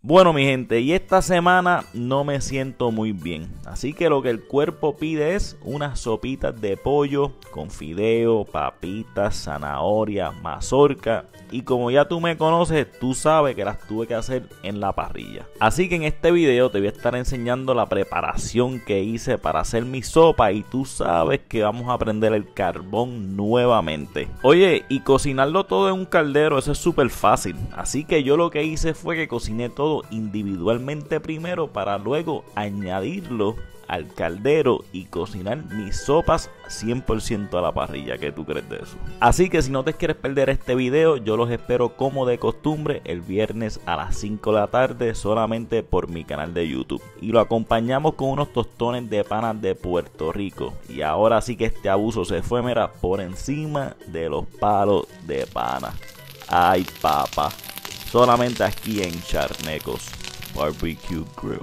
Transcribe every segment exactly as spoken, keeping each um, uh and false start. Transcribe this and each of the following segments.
Bueno mi gente, y esta semana no me siento muy bien, así que lo que el cuerpo pide es unas sopitas de pollo con fideo, papitas, zanahoria, mazorca, y como ya tú me conoces, tú sabes que las tuve que hacer en la parrilla. Así que en este video te voy a estar enseñando la preparación que hice para hacer mi sopa, y tú sabes que vamos a prender el carbón nuevamente. Oye, y cocinarlo todo en un caldero, eso es súper fácil, así que yo lo que hice fue que cociné todo individualmente primero para luego añadirlo al caldero y cocinar mis sopas cien por ciento a la parrilla. ¿Qué tú crees de eso? Así que si no te quieres perder este video, yo los espero como de costumbre el viernes a las cinco de la tarde solamente por mi canal de YouTube, y lo acompañamos con unos tostones de panas de Puerto Rico. Y ahora sí que este abuso se fue, mira, por encima de los palos de pana. Ay papá, solamente aquí en Charnecos Barbecue Grill.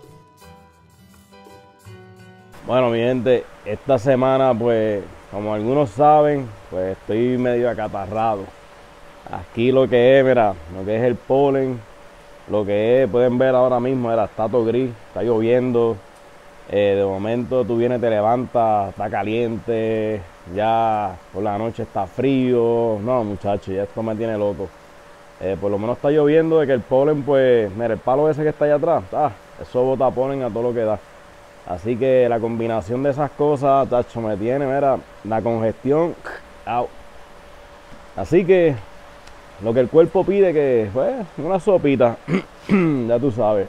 Bueno mi gente, esta semana pues como algunos saben, pues estoy medio acatarrado. Aquí lo que es, mira, lo que es el polen, lo que es, pueden ver ahora mismo, era, está todo gris, está lloviendo. Eh, de momento tú vienes, te levantas, está caliente, ya por la noche está frío. No muchachos, ya esto me tiene loco. Eh, por lo menos está lloviendo, de que el polen, pues, mira, el palo ese que está allá atrás, ah, eso bota polen a todo lo que da. Así que la combinación de esas cosas, tacho, me tiene, mira, la congestión, au. Así que lo que el cuerpo pide, que pues una sopita, ya tú sabes,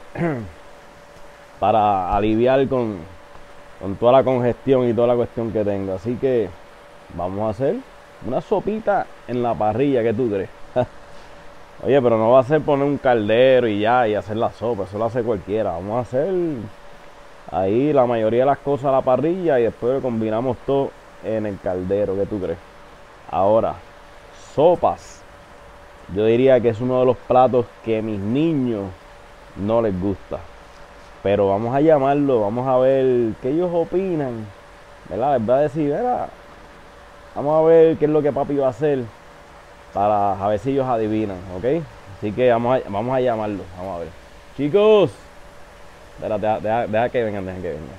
para aliviar con, con toda la congestión y toda la cuestión que tenga. Así que vamos a hacer una sopita en la parrilla, ¿qué tú crees? Oye, pero no va a ser poner un caldero y ya, y hacer la sopa, eso lo hace cualquiera. Vamos a hacer ahí la mayoría de las cosas a la parrilla y después lo combinamos todo en el caldero, ¿qué tú crees? Ahora, sopas. Yo diría que es uno de los platos que a mis niños no les gusta. Pero vamos a llamarlo, vamos a ver qué ellos opinan, ¿verdad? Les voy a decir, mira, vamos a ver qué es lo que papi va a hacer, para a ver si ellos adivinan, ¿ok? Así que vamos a, vamos a llamarlo, vamos a ver. Chicos, espera, deja, deja, deja que vengan, deja que vengan.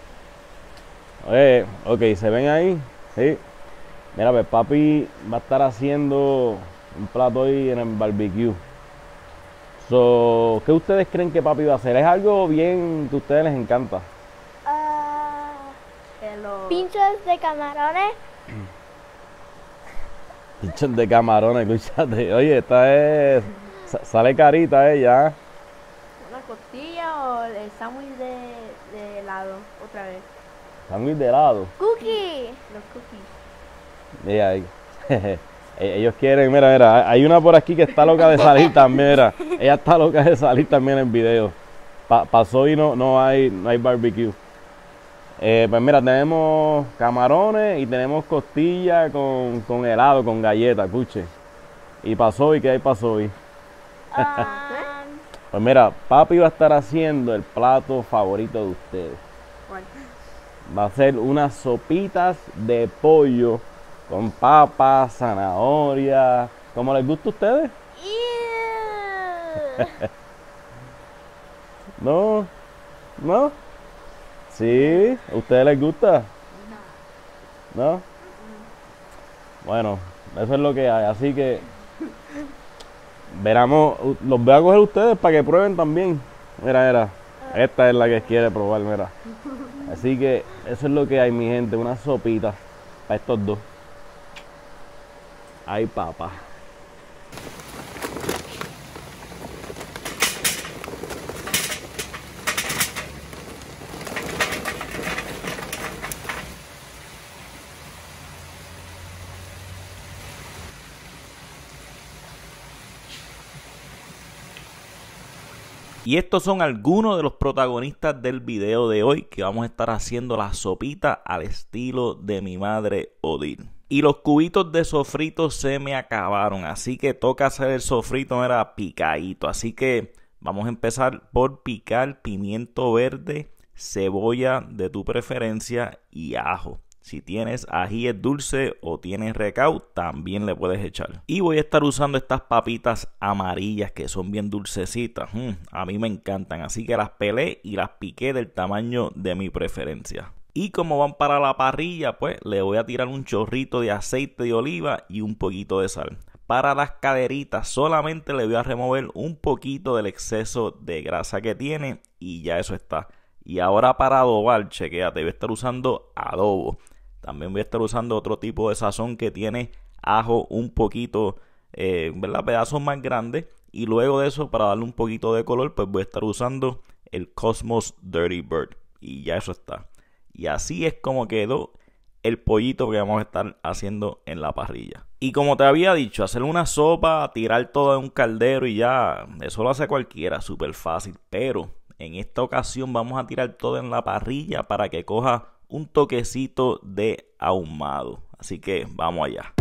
Oye, ok, ¿se ven ahí? Sí. Mira, pues papi va a estar haciendo un plato hoy en el barbecue. So, ¿qué ustedes creen que papi va a hacer? ¿Es algo bien que a ustedes les encanta? Uh, pinchos de camarones. Pinchos de camarones, escúchate. Oye, esta es... Sale carita ella. ¿Una costilla o el sándwich de, de helado? Otra vez. Sándwich de helado. Cookie. Los cookies. Mira ahí. Ellos quieren, mira, mira, hay una por aquí que está loca de salir también, mira. Ella está loca de salir también en el video. Pa pasó y no, no, hay, no hay barbecue. Eh, pues mira, tenemos camarones y tenemos costilla con, con helado, con galleta, escuche. Y pasó y ¿qué hay pasó hoy? Um, Pues mira, papi va a estar haciendo el plato favorito de ustedes. ¿Cuál? Va a ser unas sopitas de pollo con papas, zanahoria, ¿cómo les gusta a ustedes? Ew. ¿No? ¿No? ¿Sí? ¿A ustedes les gusta? No. ¿No? Bueno, eso es lo que hay, así que veramos, los voy a coger ustedes para que prueben también. Mira, mira, esta es la que quiere probar, mira. Así que eso es lo que hay, mi gente, unas sopitas para estos dos. Ay, papá. Y estos son algunos de los protagonistas del video de hoy, que vamos a estar haciendo la sopita al estilo de mi madre Odil. Y los cubitos de sofrito se me acabaron, así que toca hacer el sofrito, era picadito. Así que vamos a empezar por picar pimiento verde, cebolla de tu preferencia y ajo. Si tienes ajíes dulce o tienes recao, también le puedes echar. Y voy a estar usando estas papitas amarillas que son bien dulcecitas. Mm, a mí me encantan, así que las pelé y las piqué del tamaño de mi preferencia. Y como van para la parrilla, pues le voy a tirar un chorrito de aceite de oliva y un poquito de sal. Para las caderitas solamente le voy a remover un poquito del exceso de grasa que tiene y ya eso está. Y ahora para adobar, chequéate, voy a estar usando adobo. También voy a estar usando otro tipo de sazón que tiene ajo un poquito, eh, ¿verdad? Pedazos más grandes. Y luego de eso, para darle un poquito de color, pues voy a estar usando el Cosmos Dirty Bird. Y ya eso está. Y así es como quedó el pollito que vamos a estar haciendo en la parrilla. Y como te había dicho, hacer una sopa, tirar todo en un caldero y ya, eso lo hace cualquiera, súper fácil. Pero en esta ocasión vamos a tirar todo en la parrilla para que coja un toquecito de ahumado. Así que vamos allá.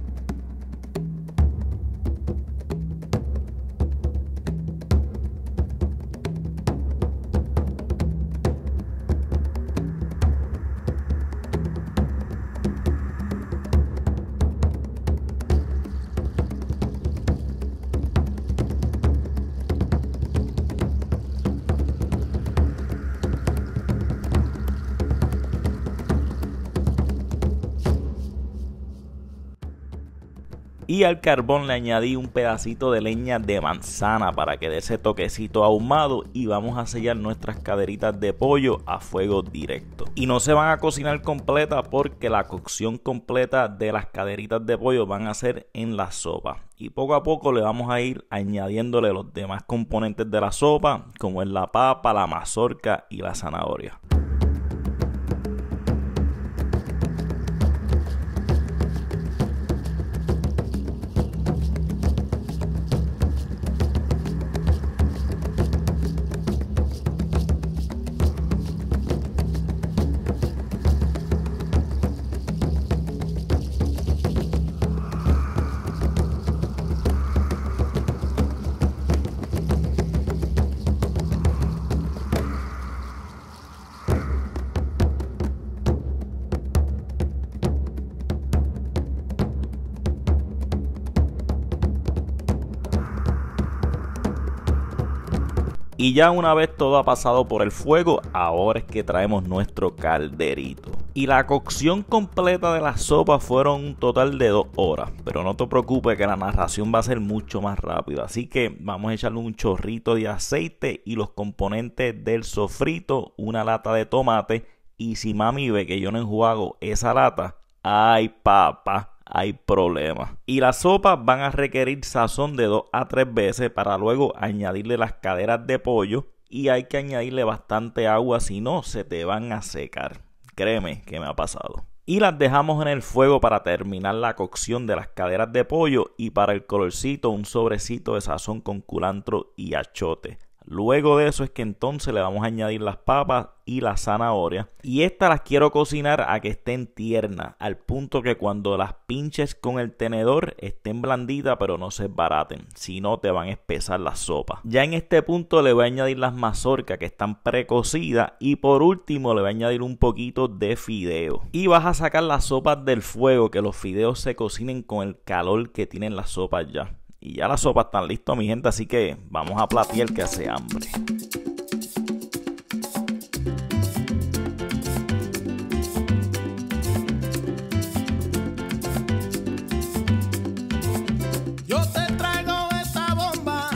Y al carbón le añadí un pedacito de leña de manzana para que dé ese toquecito ahumado. Y vamos a sellar nuestras caderitas de pollo a fuego directo. Y no se van a cocinar completas porque la cocción completa de las caderitas de pollo van a ser en la sopa. Y poco a poco le vamos a ir añadiéndole los demás componentes de la sopa, como es la papa, la mazorca y la zanahoria. Y ya una vez todo ha pasado por el fuego, ahora es que traemos nuestro calderito. Y la cocción completa de la sopa fueron un total de dos horas. Pero no te preocupes que la narración va a ser mucho más rápida. Así que vamos a echarle un chorrito de aceite y los componentes del sofrito, una lata de tomate. Y si mami ve que yo no enjuago esa lata, ¡ay papá! Hay problemas. Y las sopas van a requerir sazón de dos a tres veces para luego añadirle las caderas de pollo. Y hay que añadirle bastante agua, si no se te van a secar. Créeme que me ha pasado. Y las dejamos en el fuego para terminar la cocción de las caderas de pollo. Y para el colorcito, un sobrecito de sazón con culantro y achote. Luego de eso es que entonces le vamos a añadir las papas y la zanahoria. Y estas las quiero cocinar a que estén tiernas, al punto que cuando las pinches con el tenedor estén blanditas pero no se baraten, si no te van a espesar la sopa. Ya en este punto le voy a añadir las mazorcas que están precocidas y por último le voy a añadir un poquito de fideo. Y vas a sacar las sopas del fuego, que los fideos se cocinen con el calor que tienen las sopas ya. Y ya las sopas están listas, mi gente, así que vamos a platear que hace hambre. Yo te traigo esta bomba,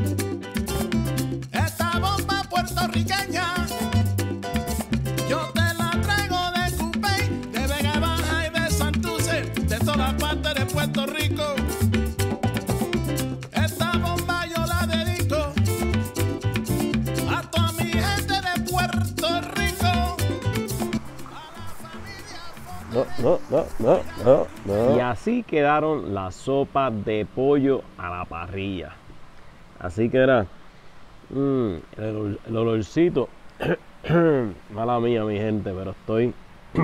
esta bomba puertorriqueña. Yo te la traigo de Cupey, de Vega Baja y de Santurce, de todas partes de Puerto Rico. No, no, no, no, no, no. Y así quedaron las sopas de pollo a la parrilla. Así que era mmm, el, el olorcito. Mala mía, mi gente, pero estoy.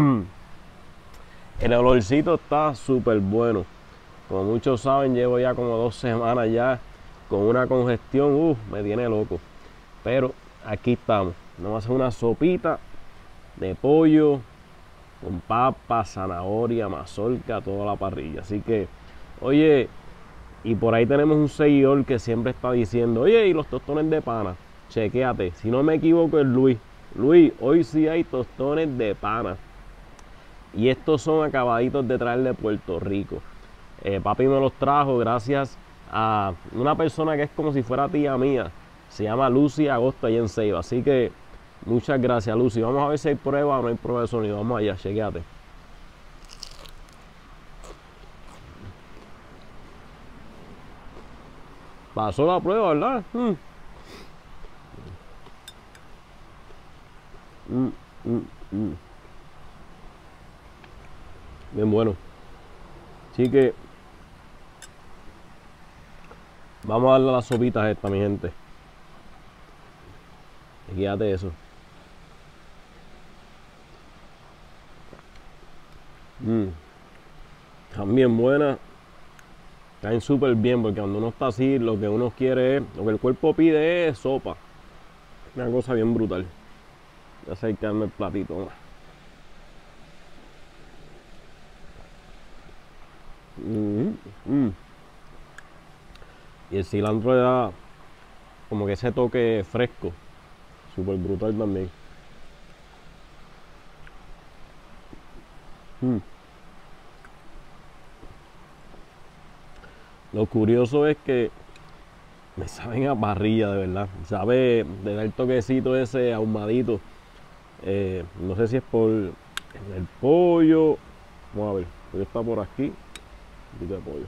El olorcito está súper bueno. Como muchos saben, llevo ya como dos semanas ya con una congestión. Uff, me tiene loco. Pero aquí estamos. Vamos a hacer una sopita de pollo con papa, zanahoria, mazorca, toda la parrilla. Así que, oye, y por ahí tenemos un seguidor que siempre está diciendo, oye, y los tostones de pana, chequéate, si no me equivoco es Luis. Luis, hoy sí hay tostones de pana. Y estos son acabaditos de traer de Puerto Rico. Eh, papi me los trajo gracias a una persona que es como si fuera tía mía. Se llama Lucy Agosto allá en Ceiba. Así que muchas gracias, Lucy. Vamos a ver si hay prueba o no hay prueba de sonido. Vamos allá, chequéate. Pasó la prueba, ¿verdad? Mm. Mm, mm, mm. Bien bueno. Así que vamos a darle a las sopitas esta, mi gente. Y quédate eso. Mm. También buenas. Caen súper bien porque cuando uno está así, lo que uno quiere es, lo que el cuerpo pide es sopa. Una cosa bien brutal. Ya sé que darme el platito más. Mm, mm. Y el cilantro le da como que ese toque fresco. Súper brutal también. Mm. Lo curioso es que me saben a parrilla, de verdad. Sabe de dar el toquecito ese ahumadito. Eh, no sé si es por el pollo. Vamos a ver. El pollo está por aquí. Un poquito de pollo.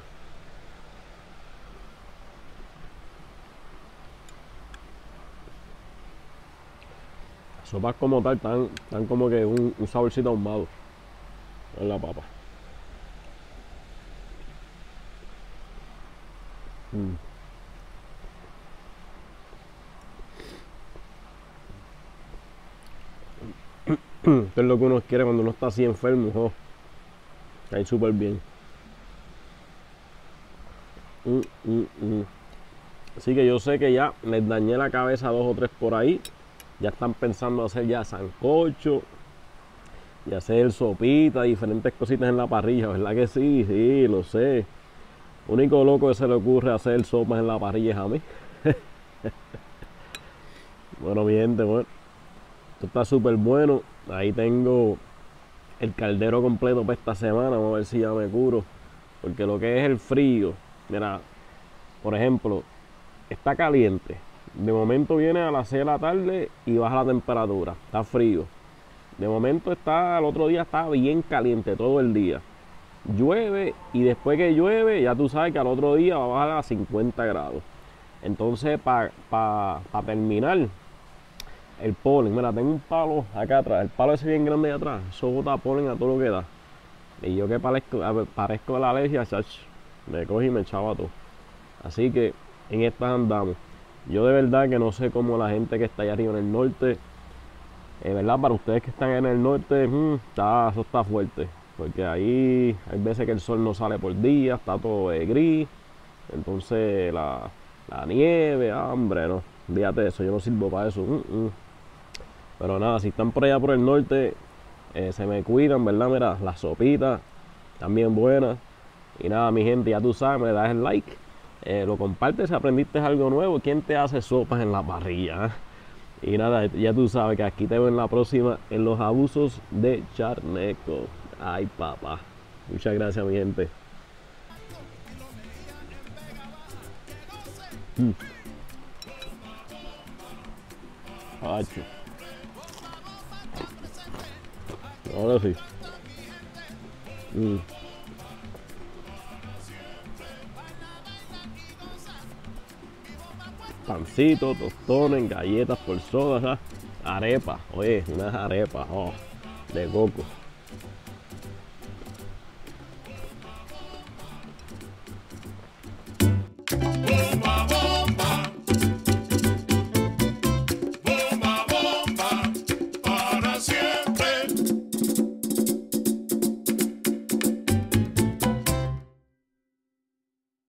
Las sopas como tal están, están como que un, un saborcito ahumado en la papa. Mm. Esto es lo que uno quiere cuando uno está así enfermo. Oh. Cae súper bien. Mm, mm, mm. Así que yo sé que ya les dañé la cabeza a dos o tres por ahí. Ya están pensando hacer ya sancocho y hacer sopita, diferentes cositas en la parrilla. ¿Verdad que sí? Sí, lo sé. Único loco que se le ocurre hacer sopas en la parrilla es a mí. Bueno, mi gente, bueno, esto está súper bueno. Ahí tengo el caldero completo para esta semana. Vamos a ver si ya me curo. Porque lo que es el frío, mira, por ejemplo, está caliente. De momento viene a las seis de la tarde y baja la temperatura. Está frío. De momento está, el otro día está bien caliente todo el día. Llueve y después que llueve, ya tú sabes que al otro día va a bajar a cincuenta grados. Entonces, para pa, pa terminar, el polen, mira, tengo un palo acá atrás, el palo ese bien grande de atrás, eso bota polen a todo lo que da. Y yo que parezco, parezco de la alergia, chach, me coge y me echaba todo. Así que en estas andamos. Yo de verdad que no sé cómo la gente que está allá arriba en el norte, eh, verdad, para ustedes que están en el norte, mmm, está, eso está fuerte. Porque ahí hay veces que el sol no sale por día, está todo eh, gris. Entonces la, la nieve, ah, hombre, no, fíjate eso, yo no sirvo para eso. Mm, mm. Pero nada, si están por allá por el norte, eh, se me cuidan, ¿verdad? Mira, las sopitas también buenas. Y nada, mi gente, ya tú sabes, me das el like, eh, lo compartes si aprendiste algo nuevo. ¿Quién te hace sopas en la parrilla? ¿Eh? Y nada, ya tú sabes que aquí te veo en la próxima en los abusos de Charneco. Ay, papá. Muchas gracias, mi gente. Mm. Hacho. Ahora sí. Mm. Pancito, tostones, galletas por soda, arepas. Oye, unas arepas, oh, de coco.